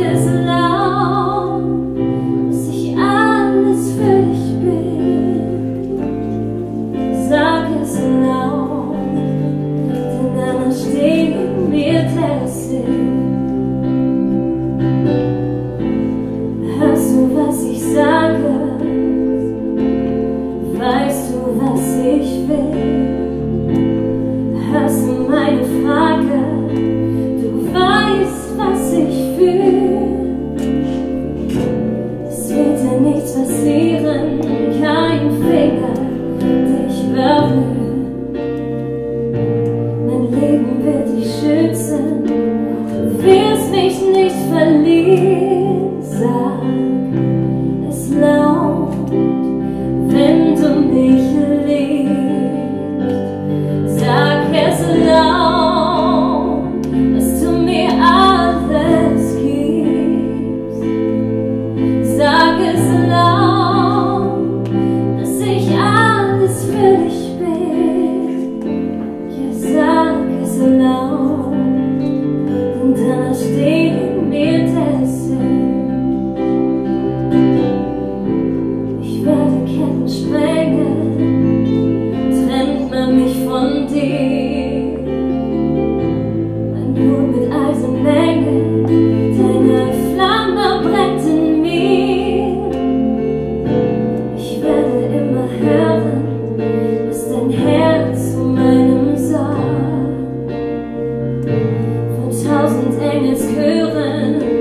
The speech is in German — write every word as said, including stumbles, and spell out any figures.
es laut, dass ich alles für dich bin. Sag es laut, denn dann steht in mir der Sinn. Hörst du, was ich sage? Weißt du, was ich will? Hörst du meine Frage? Du weißt, was ich fühle. Es wird dir nichts passieren, kein Finger dich berührt. Mein Leben wird dich schützen, du wirst mich nicht verlieren. Sag es laut, wenn du mich liebst. Sag es laut, dass du mir alles gibst. Sag es laut, dass ich alles für dich bin. Ja, sag es laut, denn danach steht in mir der Sinn. Ich werde Ketten sprengen, trennt man mich von dir. Mein Blut mit Eisenmenge, deine Flamme brennt in mir. Ich werde immer hören, was dein Herz zu meinem sagt. Von tausend Engelschören